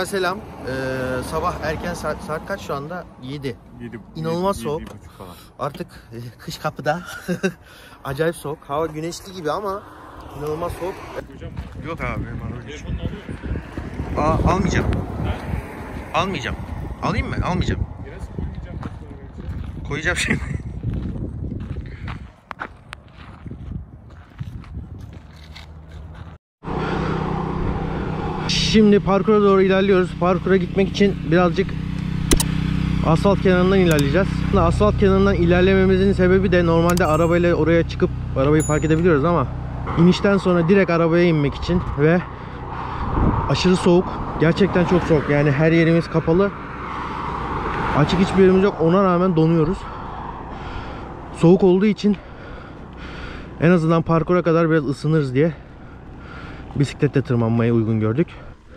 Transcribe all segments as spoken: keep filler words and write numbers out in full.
Herkese selam. Ee, sabah erken saat, saat kaç şu anda? yedi. yedi İnanılmaz yedi, soğuk. yedi Artık e, kış kapıda. Acayip soğuk. Hava güneşli gibi ama inanılmaz soğuk. Yok abi. Aa, almayacağım. Ne? Almayacağım. Alayım mı? Almayacağım. Biraz koymayacağım. Koyacağım şimdi. Şimdi parkura doğru ilerliyoruz. Parkura gitmek için birazcık asfalt kenarından ilerleyeceğiz. Asfalt kenarından ilerlememizin sebebi de normalde arabayla oraya çıkıp arabayı park edebiliyoruz ama inişten sonra direkt arabaya inmek için ve aşırı soğuk. Gerçekten çok soğuk. Yani her yerimiz kapalı. Açık hiçbir yerimiz yok. Ona rağmen donuyoruz. Soğuk olduğu için en azından parkura kadar biraz ısınırız diye bisikletle tırmanmayı uygun gördük.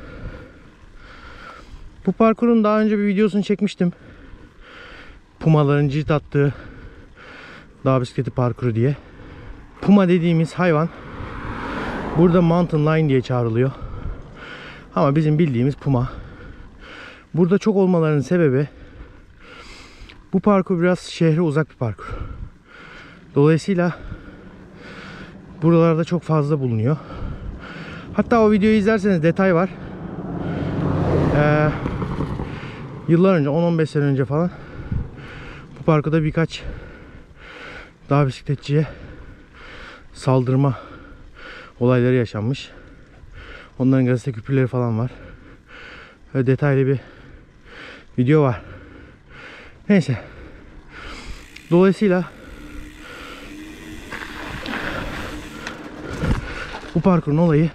Bu parkurun daha önce bir videosunu çekmiştim. Pumaların cirit attığı dağ bisikleti parkuru diye. Puma dediğimiz hayvan burada mountain lion diye çağrılıyor. Ama bizim bildiğimiz puma. Burada çok olmalarının sebebi bu parkur biraz şehre uzak bir parkur. Dolayısıyla buralarda çok fazla bulunuyor. Hatta o videoyu izlerseniz detay var. Ee, yıllar önce, on on beş sene önce falan bu parkurda birkaç dağ bisikletçiye saldırma olayları yaşanmış. Onların gazete küpürleri falan var. Ve detaylı bir video var. Neyse. Dolayısıyla bu parkurun olayı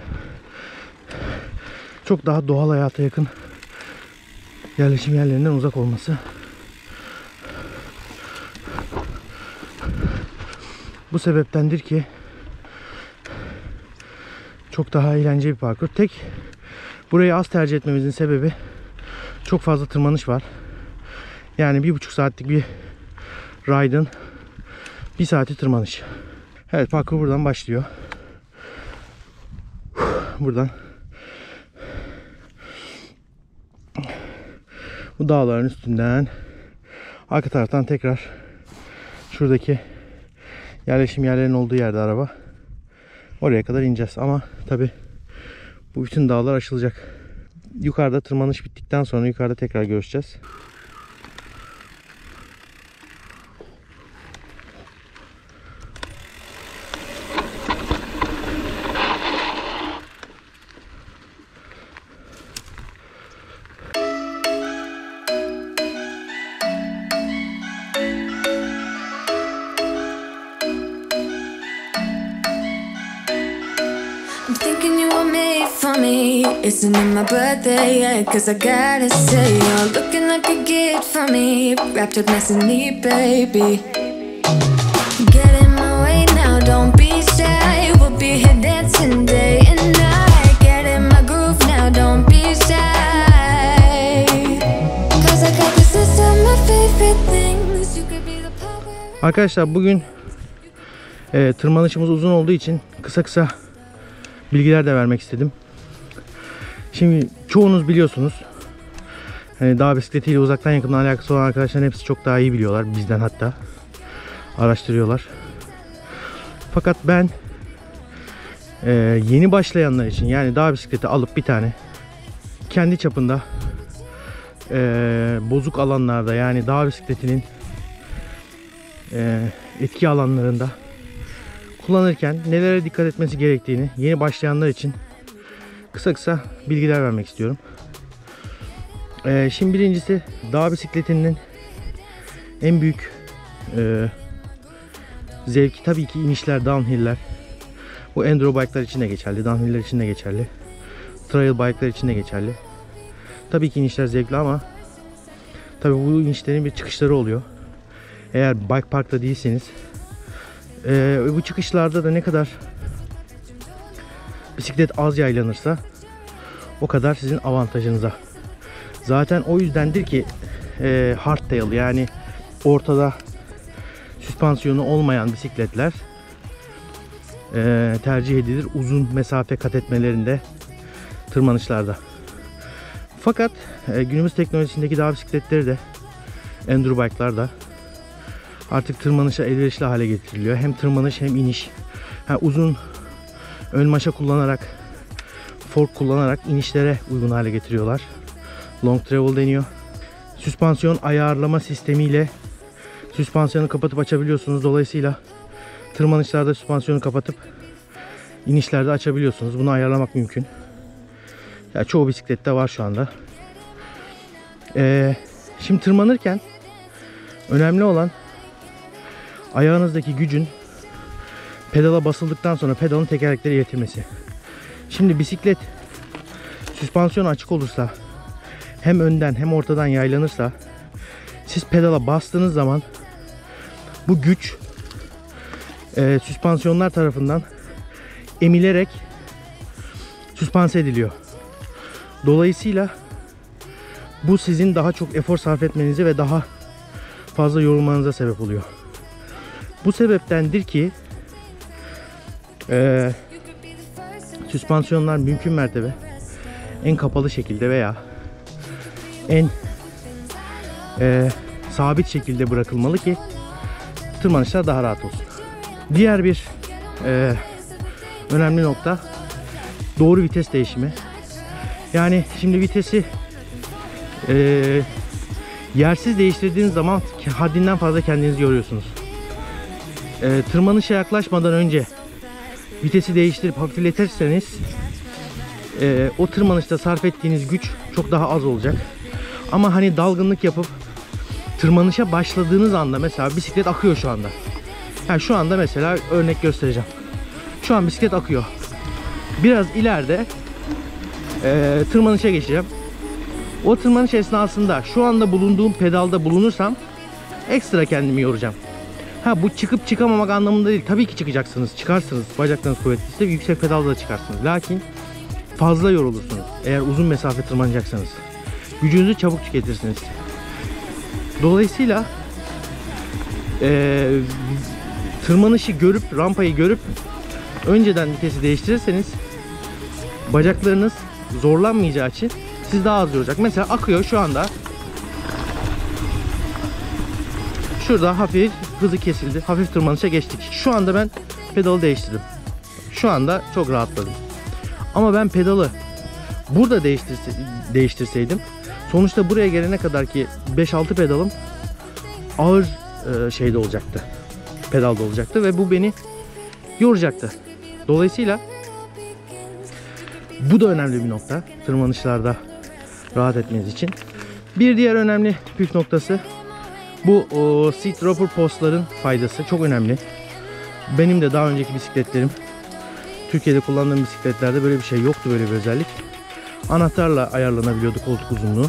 çok daha doğal hayata yakın yerleşim yerlerinden uzak olması. Bu sebeptendir ki çok daha eğlenceli bir parkur. Tek burayı az tercih etmemizin sebebi çok fazla tırmanış var. Yani bir buçuk saatlik bir ride'ın bir saati tırmanış. Evet, parkur buradan başlıyor. Buradan bu dağların üstünden arka taraftan tekrar şuradaki yerleşim yerlerinin olduğu yerde araba oraya kadar ineceğiz. Ama tabi bu bütün dağlar aşılacak. Yukarıda tırmanış bittikten sonra yukarıda tekrar görüşeceğiz. I'm thinking you were made for me. Isn't it my birthday yet? Cause I gotta say, you're looking like a gift for me. Wrapped up nice and neat, baby. Get in my way now, don't be shy. We'll be here dancing day and night. Get in my groove now, don't be shy. Cause I got this list of my favorite things. You could be the power. Arkadaşlar bugün e, tırmanışımız uzun olduğu için kısa kısa bilgiler de vermek istedim. Şimdi çoğunuz biliyorsunuz. Hani dağ bisikletiyle uzaktan yakından alakası olan arkadaşların hepsi çok daha iyi biliyorlar. Bizden hatta. Araştırıyorlar. Fakat ben e, yeni başlayanlar için, yani dağ bisikleti alıp bir tane kendi çapında e, bozuk alanlarda, yani dağ bisikletinin e, etki alanlarında kullanırken nelere dikkat etmesi gerektiğini yeni başlayanlar için kısa kısa bilgiler vermek istiyorum. Ee, şimdi birincisi, dağ bisikletinin en büyük e, zevki tabii ki inişler, downhill'ler. Bu enduro bike'lar için de geçerli, downhill'ler için de geçerli, trail bike'lar için de geçerli. Tabii ki inişler zevkli ama tabii bu inişlerin bir çıkışları oluyor. Eğer bike parkta değilseniz Ee, bu çıkışlarda da ne kadar bisiklet az yaylanırsa o kadar sizin avantajınıza. Zaten o yüzdendir ki e, hardtail, yani ortada süspansiyonu olmayan bisikletler e, tercih edilir uzun mesafe kat etmelerinde, tırmanışlarda. Fakat e, günümüz teknolojisindeki dağ bisikletleri de, enduro bike'lar da artık tırmanışa elverişli hale getiriliyor. Hem tırmanış hem iniş. Ha, uzun ön maşa kullanarak, fork kullanarak inişlere uygun hale getiriyorlar. Long travel deniyor. Süspansiyon ayarlama sistemiyle süspansiyonu kapatıp açabiliyorsunuz. Dolayısıyla tırmanışlarda süspansiyonu kapatıp inişlerde açabiliyorsunuz. Bunu ayarlamak mümkün. Ya çoğu bisiklette var şu anda. Ee, şimdi tırmanırken önemli olan ayağınızdaki gücün pedala basıldıktan sonra pedalın tekerlekleri iletilmesi. Şimdi bisiklet süspansiyon açık olursa, hem önden hem ortadan yaylanırsa, siz pedala bastığınız zaman bu güç e, süspansiyonlar tarafından emilerek süspanse ediliyor. Dolayısıyla bu sizin daha çok efor sarf etmenize ve daha fazla yorulmanıza sebep oluyor. Bu sebeptendir ki e, süspansiyonlar mümkün mertebe en kapalı şekilde veya en e, sabit şekilde bırakılmalı ki tırmanışlar daha rahat olsun. Diğer bir e, önemli nokta doğru vites değişimi. Yani şimdi vitesi e, yersiz değiştirdiğiniz zaman haddinden fazla kendinizi yoruyorsunuz. E, tırmanışa yaklaşmadan önce vitesi değiştirip hafifletirseniz e, o tırmanışta sarf ettiğiniz güç çok daha az olacak. Ama hani dalgınlık yapıp tırmanışa başladığınız anda, mesela bisiklet akıyor şu anda. Yani şu anda mesela örnek göstereceğim. Şu an bisiklet akıyor. Biraz ileride e, tırmanışa geçeceğim. O tırmanış esnasında şu anda bulunduğum pedalda bulunursam ekstra kendimi yoracağım. Ha, bu çıkıp çıkamamak anlamında değil. Tabii ki çıkacaksınız. Çıkarsınız. Bacaklarınız kuvvetliyse yüksek pedalda da çıkarsınız. Lakin fazla yorulursunuz. Eğer uzun mesafe tırmanacaksanız. Gücünüzü çabuk tüketirsiniz. Dolayısıyla e, tırmanışı görüp, rampayı görüp önceden vitesi değiştirirseniz bacaklarınız zorlanmayacağı için siz daha az yoracak. Mesela akıyor şu anda. Şurada hafif hızı kesildi. Hafif tırmanışa geçtik. Şu anda ben pedalı değiştirdim. Şu anda çok rahatladım. Ama ben pedalı burada değiştirse, değiştirseydim, sonuçta buraya gelene kadar ki beş altı pedalım ağır e, şeyde olacaktı. Pedalda olacaktı ve bu beni yoracaktı. Dolayısıyla bu da önemli bir nokta tırmanışlarda rahat etmeniz için. Bir diğer önemli püf noktası bu o, seat rocker postların faydası çok önemli. Benim de daha önceki bisikletlerim, Türkiye'de kullandığım bisikletlerde böyle bir şey yoktu, böyle bir özellik. Anahtarla ayarlanabiliyordu koltuk uzunluğu.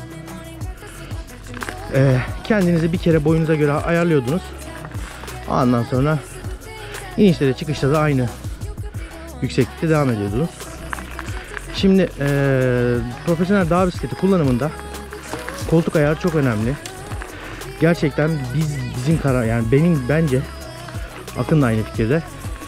Ee, kendinizi bir kere boyunuza göre ayarlıyordunuz. Ondan sonra inişte de çıkışta da aynı yükseklikte devam ediyordunuz. Şimdi ee, profesyonel dağ bisikleti kullanımında koltuk ayarı çok önemli. Gerçekten biz bizim karar, yani benim bence Akın da aynı fikirde.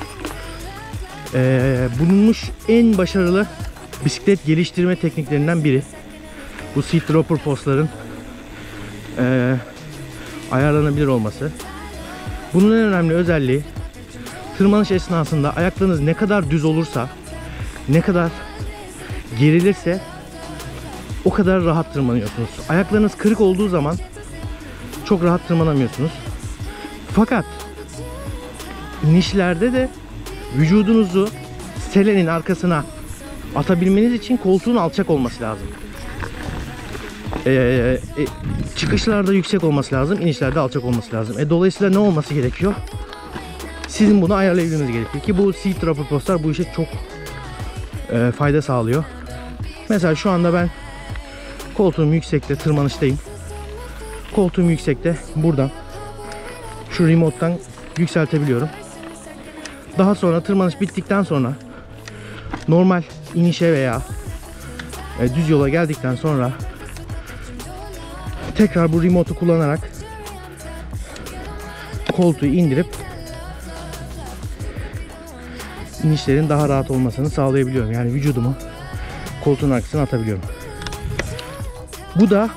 Ee, bulunmuş en başarılı bisiklet geliştirme tekniklerinden biri bu seat rocker postların e, ayarlanabilir olması. Bunun en önemli özelliği, tırmanış esnasında ayaklarınız ne kadar düz olursa, ne kadar gerilirse o kadar rahat tırmanıyorsunuz. Ayaklarınız kırık olduğu zaman çok rahat tırmanamıyorsunuz. Fakat inişlerde de vücudunuzu selenin arkasına atabilmeniz için koltuğun alçak olması lazım. Ee, e, çıkışlarda yüksek olması lazım, inişlerde alçak olması lazım. E, dolayısıyla ne olması gerekiyor? Sizin bunu ayarlayabilmeniz gerekiyor ki bu seat rocker postlar bu işe çok e, fayda sağlıyor. Mesela şu anda ben koltuğum yüksekte, tırmanıştayım. Koltuğum yüksekte, buradan şu remote'tan yükseltebiliyorum. Daha sonra tırmanış bittikten sonra normal inişe veya e, düz yola geldikten sonra tekrar bu remote'u kullanarak koltuğu indirip inişlerin daha rahat olmasını sağlayabiliyorum. Yani vücudumu koltuğun arkasına atabiliyorum. Bu da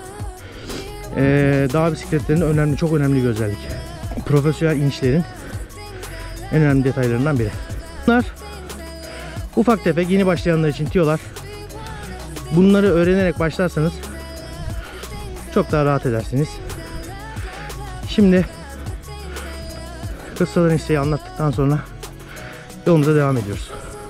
ee, dağ bisikletlerinin önemli, çok önemli bir özellik. Profesyonel inişlerin en önemli detaylarından biri. Bunlar ufak tefek yeni başlayanlar için tiyolar. Bunları öğrenerek başlarsanız çok daha rahat edersiniz. Şimdi kıssaların isteği anlattıktan sonra yolumuza devam ediyoruz.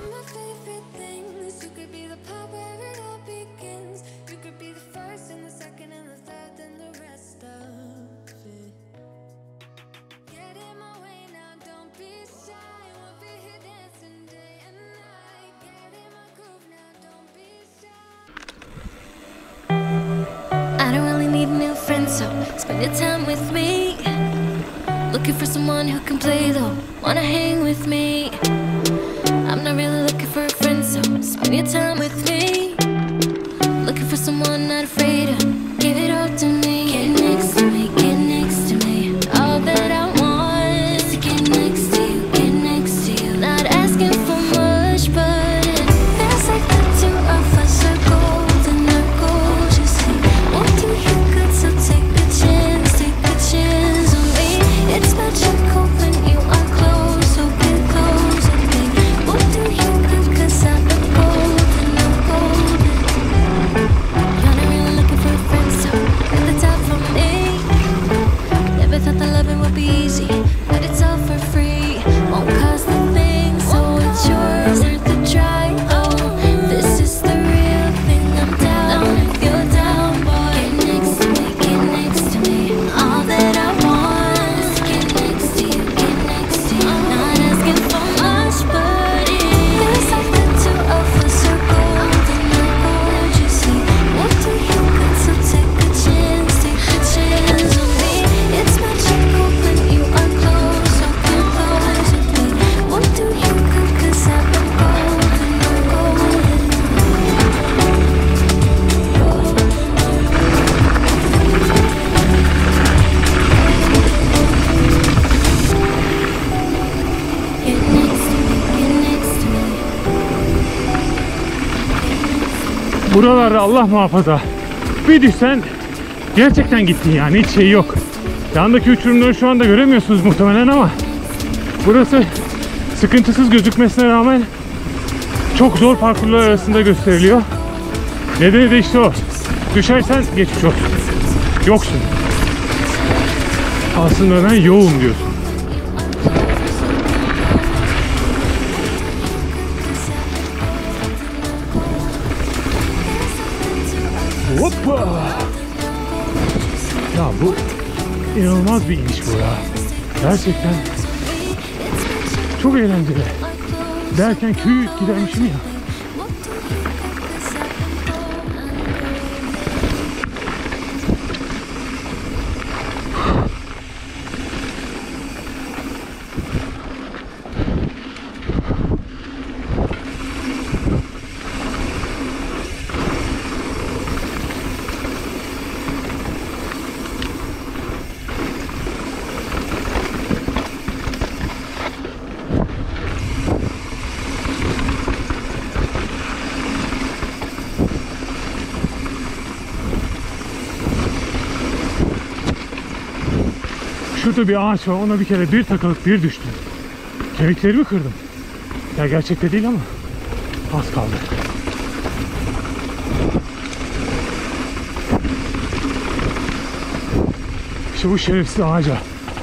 So spend your time with me. Looking for someone who can play though. Wanna hang with me. I'm not really looking for a friend, so spend your time with me. Looking for someone not afraid to give it all to me. Get next to me, get next to me. All that I want is to get next to you, get next to you. Not asking for much, but it feels like the two of us are golden, are gold. You see, what do you got? So take a chance, take a chance on me. It's magical when you are close, so get close with me. What do you got? Cause I'm golden, I'm golden. You're not really looking for a friend, so at the top for me. Never thought that loving would be easy, but it's all for free. Won't cost a thing, so it's yours worth the try. Oh, this is the real thing. I'm down if you're down, boy. Get next to me, get next to me. All that I want is to get next to you, get next to you. Not asking for much, but it feels like the two of us are golden, are gold. You see, what do you got? So take a chance, take a chance on me. It's magical when you are close, so get close with me. What do you got? Cause I'm golden, I'm golden. Get next to me, get next to me. Buralarda Allah muhafaza bir düşsen gerçekten gittin yani, hiç şey yok. Yandaki uçurumları şu anda göremiyorsunuz muhtemelen ama burası sıkıntısız gözükmesine rağmen çok zor parkurlar arasında gösteriliyor. Nedeni de işte o. Düşersen geçmiş olsun. Yoksun. Aslında ben yoğum diyorsun. Hoppa! Ya bu inanılmaz bir iniş bu ya. Gerçekten çok eğlenceli. Derken köyü gidermişim ya. Şurada bir ağaç var, ona bir kere bir takılıp bir düştüm. Kemiklerimi kırdım. Ya gerçekte değil ama az kaldı. İşte bu şerefsiz ağaca.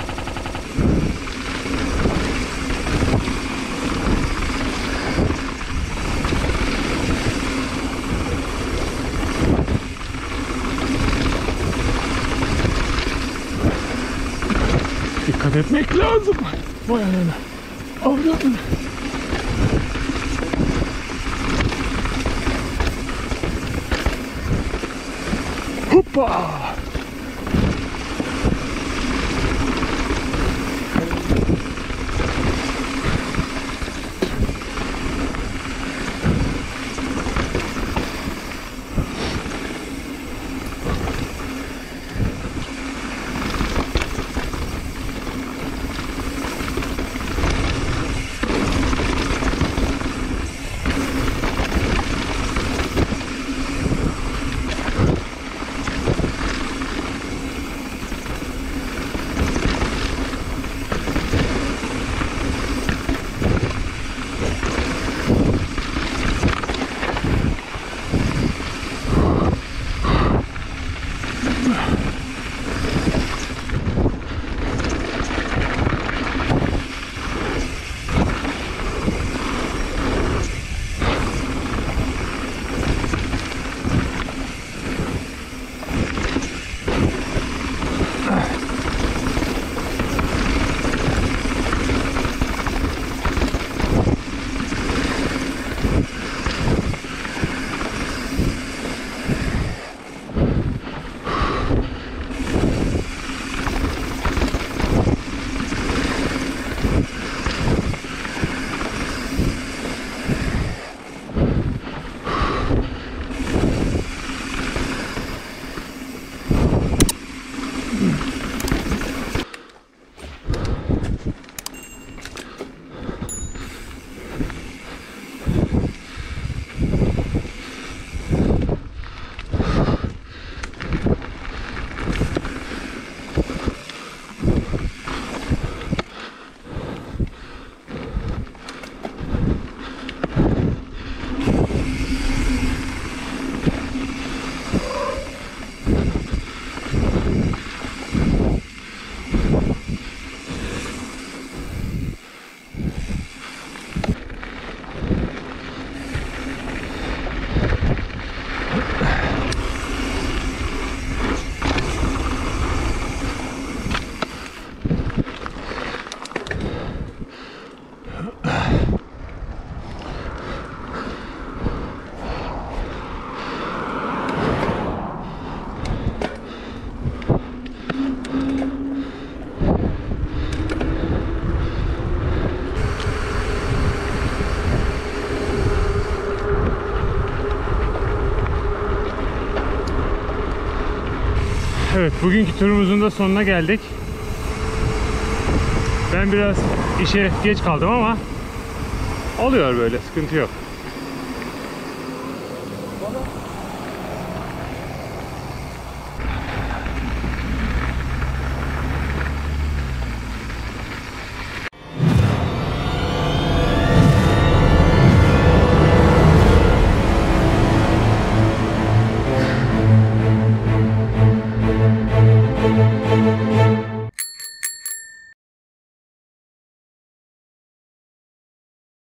Dikkat etmek lazım. Vay anana. Avradın. Hoppa. Evet, bugünkü turumuzun da sonuna geldik. Ben biraz işe geç kaldım ama oluyor böyle, sıkıntı yok.